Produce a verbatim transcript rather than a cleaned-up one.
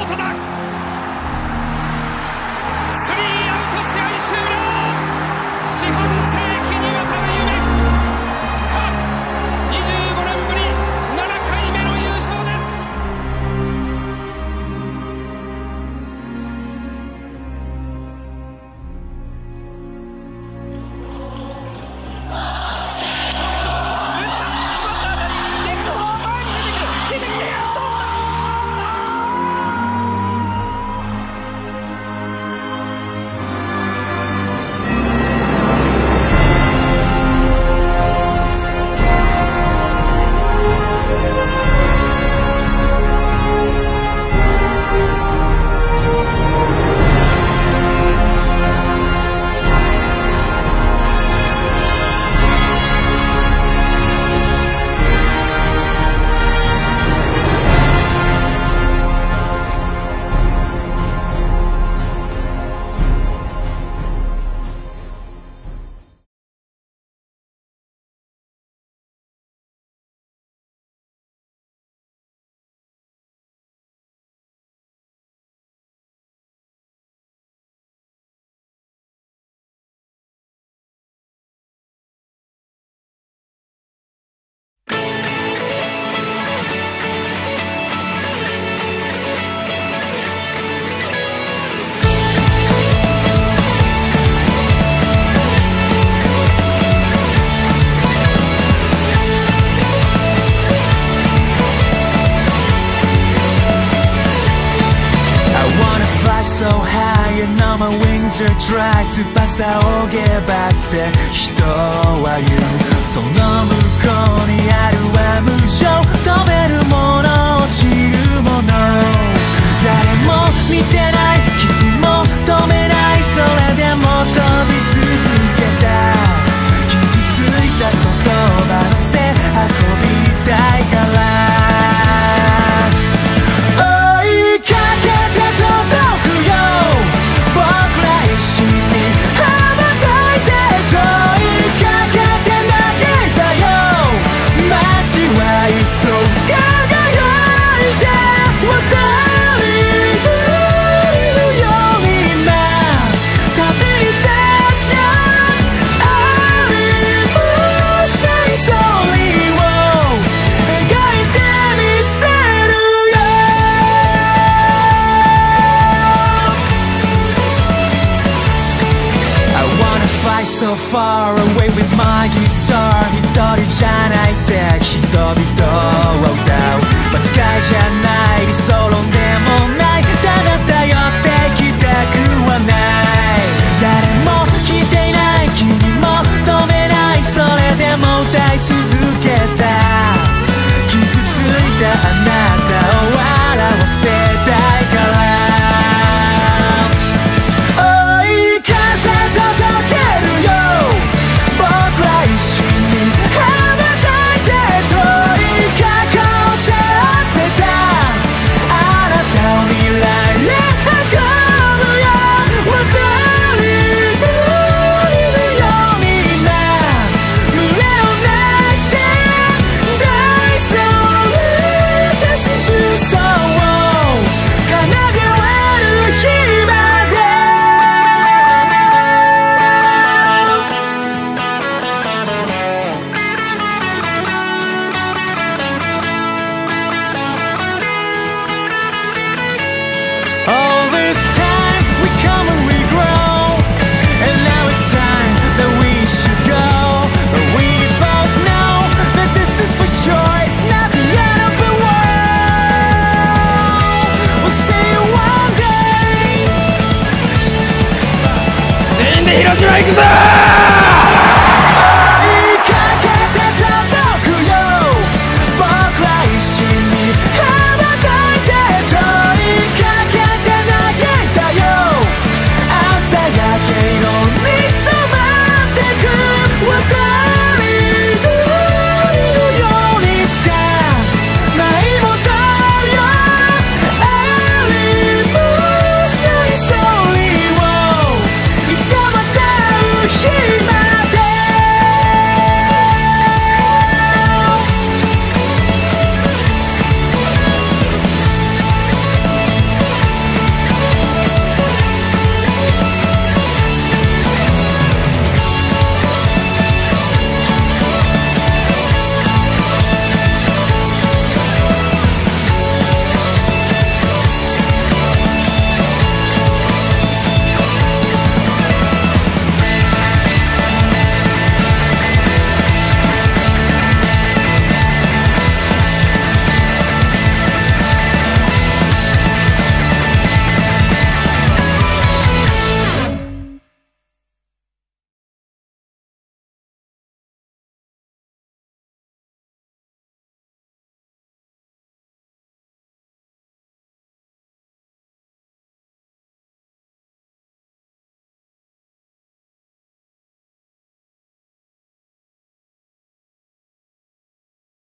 トだ。スリーアウト、試合終了。四半世紀にわたる夢か、にじゅうごねんぶりななかいめの優勝です。 So high and now my wings are dry 翼をげばって人は言う。その向こうにあるは無常、止めるもの落ちるもの、誰も見てない君も止めない、それでも飛び続けた。傷ついた言葉の背運びたいからSo far away with my guitar 一人じゃないって人々を歌う。間違いじゃない理想論でもない、ただ頼ってきたくはない。誰も聞いていない君も止めない、それでも歌い続けた。傷ついたあなたを笑わせたいから広島行くぞー。